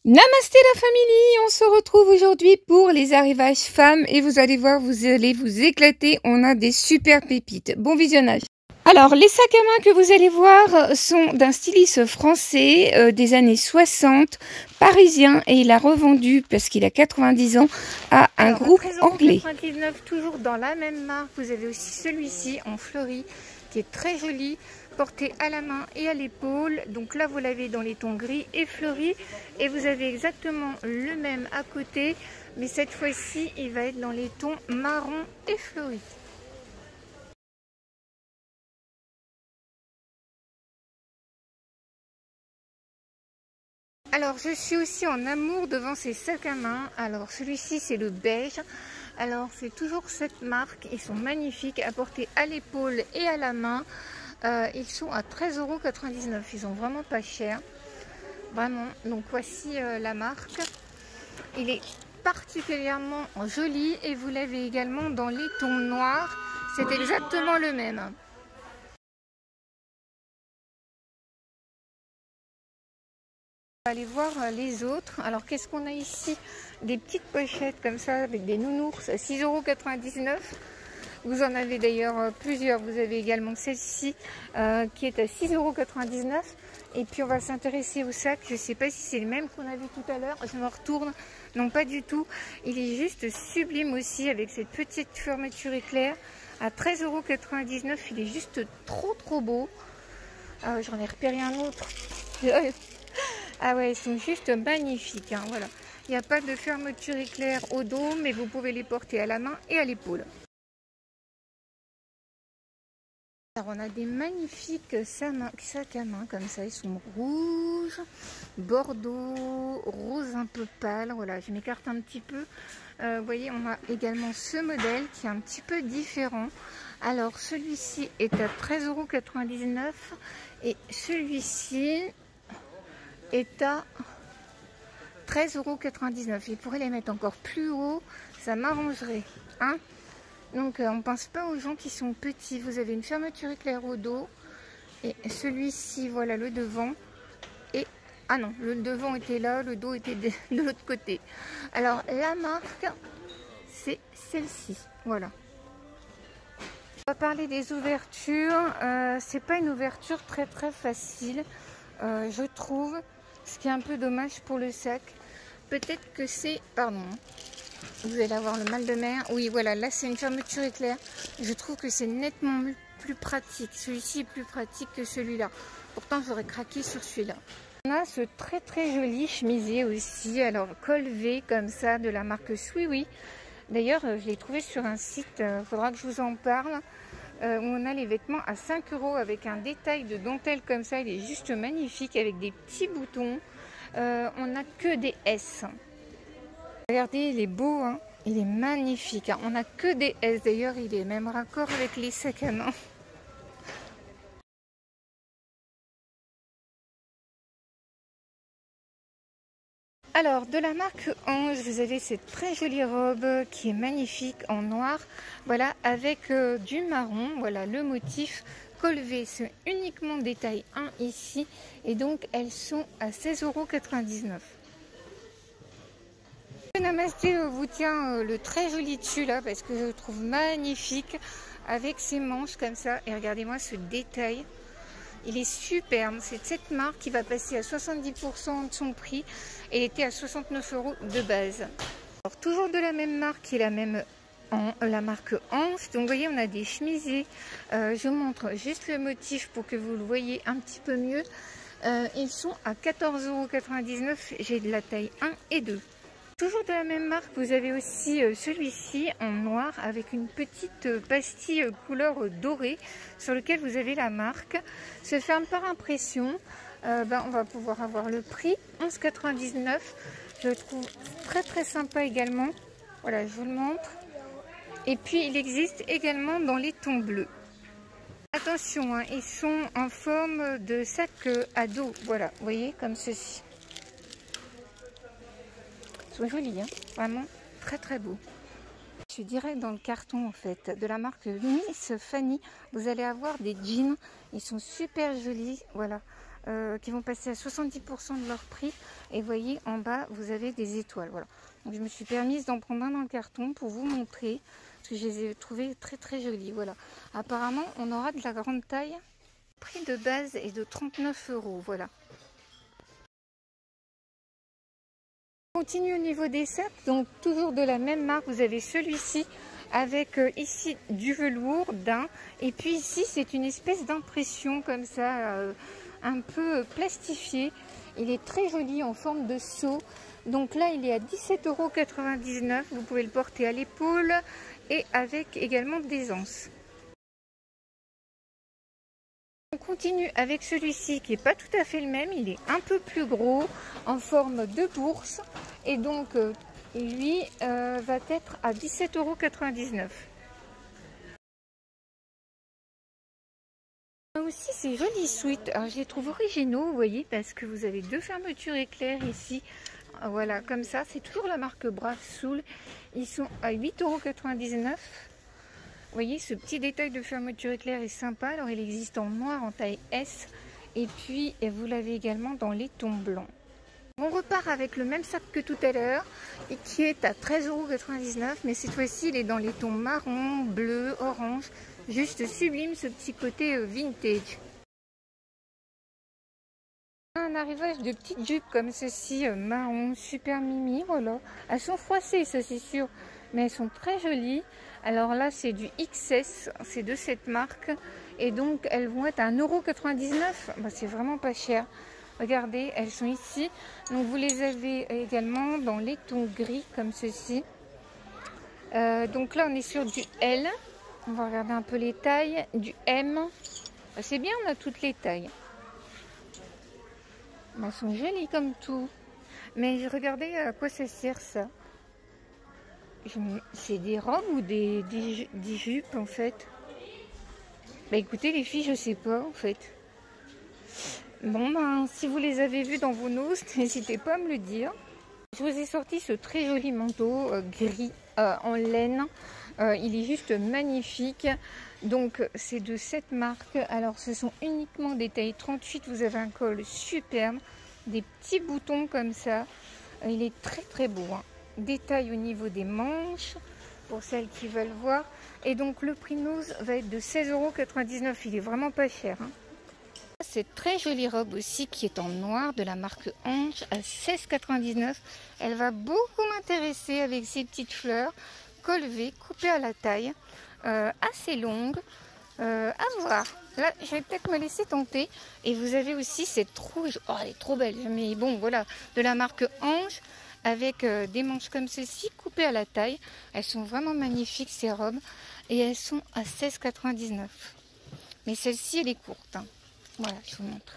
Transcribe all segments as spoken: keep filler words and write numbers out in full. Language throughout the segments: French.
Namasté la famille, on se retrouve aujourd'hui pour les arrivages femmes et vous allez voir, vous allez vous éclater, on a des super pépites. Bon visionnage. Alors les sacs à main que vous allez voir sont d'un styliste français euh, des années soixante, parisien, et il a revendu, parce qu'il a quatre-vingt-dix ans, à un Alors, groupe anglais. quatre-vingt-dix-neuf, toujours dans la même marque, vous avez aussi celui-ci en fleuri qui est très joli, porté à la main et à l'épaule. Donc là vous l'avez dans les tons gris et fleuris, et vous avez exactement le même à côté, mais cette fois-ci il va être dans les tons marron et fleuris. Alors je suis aussi en amour devant ces sacs à main. Alors celui-ci c'est le beige. Alors c'est toujours cette marque, ils sont magnifiques à porter à l'épaule et à la main. Euh, ils sont à treize euros quatre-vingt-dix-neuf, ils sont vraiment pas chers, vraiment. Donc voici euh, la marque, il est particulièrement joli et vous l'avez également dans les tons noirs, c'est exactement le même. On va aller voir les autres. Alors qu'est-ce qu'on a ici? Des petites pochettes comme ça avec des nounours à six euros quatre-vingt-dix-neuf. Vous en avez d'ailleurs plusieurs. Vous avez également celle-ci euh, qui est à six euros quatre-vingt-dix-neuf. Et puis on va s'intéresser au sac. Je ne sais pas si c'est le même qu'on a vu tout à l'heure. Je me retourne. Non, pas du tout. Il est juste sublime aussi avec cette petite fermeture éclair à treize euros quatre-vingt-dix-neuf. Il est juste trop trop beau. Euh, J'en ai repéré un autre. Ah ouais, ils sont juste magnifiques, hein, voilà. Il n'y a pas de fermeture éclair au dos, mais vous pouvez les porter à la main et à l'épaule. Alors on a des magnifiques sacs à main comme ça, ils sont rouges, bordeaux, rose un peu pâle. Voilà, je m'écarte un petit peu. Euh, vous voyez, on a également ce modèle qui est un petit peu différent. Alors celui-ci est à treize euros quatre-vingt-dix-neuf et celui-ci est à treize euros quatre-vingt-dix-neuf. Il pourrait les mettre encore plus haut, ça m'arrangerait, hein. Donc euh, on ne pense pas aux gens qui sont petits. Vous avez une fermeture éclair au dos et celui-ci, voilà le devant. Et ah non, le devant était là, le dos était de, de l'autre côté. Alors la marque, c'est celle-ci, voilà. On va parler des ouvertures. Euh, c'est pas une ouverture très très facile, euh, je trouve. Ce qui est un peu dommage pour le sac. Peut-être que c'est... Pardon. Vous allez avoir le mal de mer. Oui, voilà. Là, c'est une fermeture éclair. Je trouve que c'est nettement plus pratique. Celui-ci est plus pratique que celui-là. Pourtant, j'aurais craqué sur celui-là. On a ce très très joli chemisier aussi. Alors, col V comme ça, de la marque Swiwi. D'ailleurs, je l'ai trouvé sur un site. Il faudra que je vous en parle. Euh, où on a les vêtements à cinq euros avec un détail de dentelle comme ça. Il est juste magnifique avec des petits boutons. Euh, on n'a que des S. Regardez, il est beau, hein, il est magnifique. Hein. On n'a que des S. D'ailleurs, il est même raccord avec les sacs à main. Alors, de la marque Ange, vous avez cette très jolie robe qui est magnifique en noir. Voilà, avec euh, du marron. Voilà, le motif col V. C'est uniquement détail un ici. Et donc, elles sont à seize euros quatre-vingt-dix-neuf. Namasté vous tient euh, le très joli dessus là, parce que je le trouve magnifique. Avec ses manches comme ça. Et regardez-moi ce détail. Il est superbe, c'est de cette marque qui va passer à soixante-dix pour cent de son prix et il était à soixante-neuf euros de base. Alors, toujours de la même marque qui est la même en, la marque Ange. Donc vous voyez, on a des chemisiers. Euh, je vous montre juste le motif pour que vous le voyez un petit peu mieux. Euh, ils sont à quatorze euros quatre-vingt-dix-neuf. J'ai de la taille un et deux. Toujours de la même marque, vous avez aussi euh, celui-ci en noir avec une petite euh, pastille euh, couleur euh, dorée sur lequel vous avez la marque. Se ferme par impression. Euh, ben, on va pouvoir avoir le prix onze euros quatre-vingt-dix-neuf. Je le trouve très très sympa également. Voilà, je vous le montre. Et puis il existe également dans les tons bleus. Attention, hein, ils sont en forme de sac euh, à dos. Voilà, vous voyez, comme ceci. Ils sont jolis, hein, vraiment très très beau. Je suis direct dans le carton en fait, de la marque Miss Fanny. Vous allez avoir des jeans, ils sont super jolis, voilà, euh, qui vont passer à soixante-dix pour cent de leur prix. Et vous voyez, en bas, vous avez des étoiles. Voilà. Donc je me suis permise d'en prendre un dans le carton pour vous montrer, parce que je les ai trouvés très très jolis. Voilà. Apparemment, on aura de la grande taille. Le prix de base est de trente-neuf euros. Voilà. On continue au niveau des sacs, donc toujours de la même marque. Vous avez celui-ci avec euh, ici du velours d'un, et puis ici c'est une espèce d'impression comme ça, euh, un peu plastifié. Il est très joli en forme de seau. Donc là, il est à dix-sept euros quatre-vingt-dix-neuf. Vous pouvez le porter à l'épaule et avec également des anses. On continue avec celui-ci qui n'est pas tout à fait le même. Il est un peu plus gros, en forme de bourse. Et donc, euh, lui euh, va être à dix-sept euros quatre-vingt-dix-neuf. Aussi ces jolis sweats, alors je les trouve originaux, vous voyez, parce que vous avez deux fermetures éclair ici, voilà, comme ça, c'est toujours la marque Brave Soul, ils sont à huit euros quatre-vingt-dix-neuf. Vous voyez, ce petit détail de fermeture éclair est sympa, alors il existe en noir, en taille S, et puis vous l'avez également dans les tons blancs. On repart avec le même sac que tout à l'heure, et qui est à treize euros quatre-vingt-dix-neuf, mais cette fois-ci il est dans les tons marron, bleu, orange. Juste sublime ce petit côté vintage. Un arrivage de petites jupes comme ceci, marron, super mimi, voilà. Elles sont froissées, ça c'est sûr, mais elles sont très jolies. Alors là c'est du X S, c'est de cette marque, et donc elles vont être à un euro quatre-vingt-dix-neuf. Bah, c'est vraiment pas cher. Regardez, elles sont ici. Donc vous les avez également dans les tons gris comme ceci. Euh, donc là on est sur du L. On va regarder un peu les tailles. Du M. C'est bien, on a toutes les tailles. Elles sont jolies comme tout. Mais regardez à quoi ça sert ça. C'est des robes ou des, des, des jupes en fait. Bah écoutez les filles, je sais pas en fait. Bon ben, si vous les avez vues dans vos noces, n'hésitez pas à me le dire. Je vous ai sorti ce très joli manteau euh, gris euh, en laine. Euh, il est juste magnifique. Donc c'est de cette marque. Alors ce sont uniquement des tailles trente-huit. Vous avez un col superbe, des petits boutons comme ça. Euh, il est très très beau. Hein. Détail au niveau des manches pour celles qui veulent voir. Et donc le prix nose va être de seize euros quatre-vingt-dix-neuf. Il est vraiment pas cher. Hein. Cette très jolie robe aussi qui est en noir de la marque Ange à seize euros quatre-vingt-dix-neuf. Elle va beaucoup m'intéresser avec ses petites fleurs. Col V, coupée à la taille, euh, assez longue, euh, à voir. Là, je vais peut-être me laisser tenter. Et vous avez aussi cette rouge, oh elle est trop belle, mais bon voilà, de la marque Ange, avec euh, des manches comme ceci, coupées à la taille. Elles sont vraiment magnifiques ces robes, et elles sont à seize euros quatre-vingt-dix-neuf. Mais celle-ci, elle est courte. Hein. Voilà, je vous montre.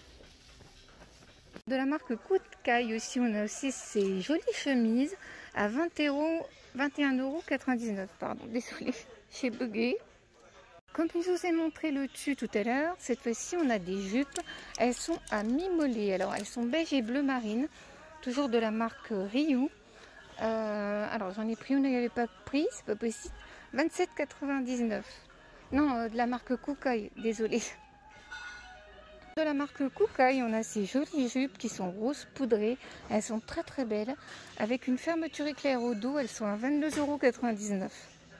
De la marque Coup de Caille aussi, on a aussi ces jolies chemises à vingt euros. vingt et un euros quatre-vingt-dix-neuf, pardon, désolé, j'ai bugué. Comme je vous ai montré le dessus tout à l'heure, cette fois-ci on a des jupes, elles sont à mi-mollet, alors elles sont beige et bleu marine, toujours de la marque Ryu. Euh, alors j'en ai pris une, il n'y avait pas pris, c'est pas possible, vingt-sept euros quatre-vingt-dix-neuf. Non, euh, de la marque Koukaï, désolé. De la marque Koukaï, on a ces jolies jupes qui sont roses poudrées. Elles sont très très belles. Avec une fermeture éclair au dos, elles sont à vingt-deux euros quatre-vingt-dix-neuf.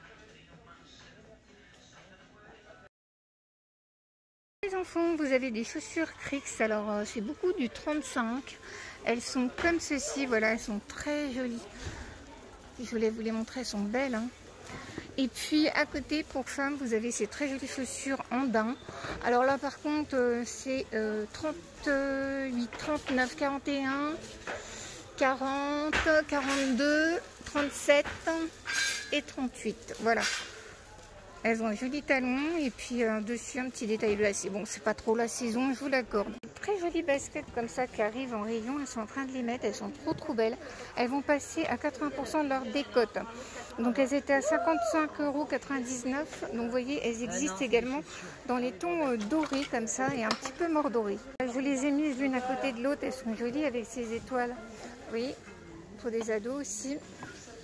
Les enfants, vous avez des chaussures Crix. Alors euh, c'est beaucoup du trente-cinq. Elles sont comme ceci. Voilà, elles sont très jolies. Je voulais vous les montrer, elles sont belles. Hein. Et puis à côté pour femmes vous avez ces très jolies chaussures en daim. Alors là par contre euh, c'est euh, trente-huit, trente-neuf, quarante et un, quarante, quarante-deux, trente-sept et trente-huit. Voilà. Elles ont un joli talon et puis euh, dessus un petit détail de lacet. Bon, c'est pas trop la saison, je vous l'accorde. Très jolies baskets comme ça qui arrivent en rayon. Elles sont en train de les mettre, elles sont trop trop belles. Elles vont passer à quatre-vingts pour cent de leur décote. Donc elles étaient à cinquante-cinq euros quatre-vingt-dix-neuf. Donc vous voyez, elles existent également dans les tons euh, dorés comme ça et un petit peu mordorés. Je vous les ai mises l'une à côté de l'autre. Elles sont jolies avec ces étoiles. Oui, pour des ados aussi.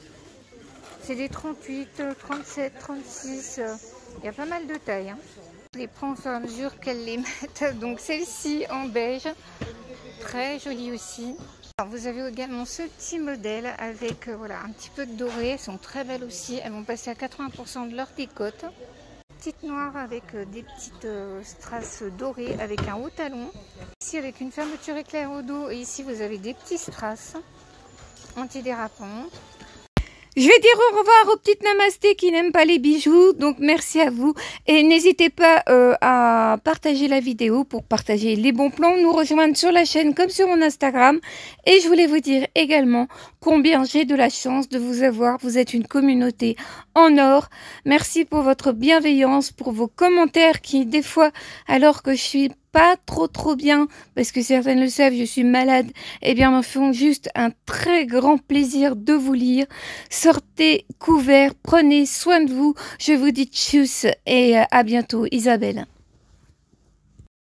C'est des trente-huit, trente-sept, trente-six, il y a pas mal de tailles. Hein. Je les prends au fur et à mesure qu'elles les mettent. Donc celle-ci en beige, très jolie aussi. Alors, vous avez également ce petit modèle avec euh, voilà, un petit peu de doré. Elles sont très belles aussi. Elles vont passer à quatre-vingts pour cent de leur décote. Petite noire avec euh, des petites euh, strass dorées avec un haut talon. Ici avec une fermeture éclair au dos. Et ici vous avez des petits strass antidérapants. Je vais dire au revoir aux petites namastés qui n'aiment pas les bijoux, donc merci à vous. Et n'hésitez pas euh, à partager la vidéo pour partager les bons plans, nous rejoindre sur la chaîne comme sur mon Instagram. Et je voulais vous dire également combien j'ai de la chance de vous avoir. Vous êtes une communauté en or. Merci pour votre bienveillance, pour vos commentaires qui des fois, alors que je suis pas trop trop bien, parce que certaines le savent, je suis malade, et eh bien me font juste un très grand plaisir de vous lire. Sortez couverts, prenez soin de vous, je vous dis tchuss et à bientôt. Isabelle.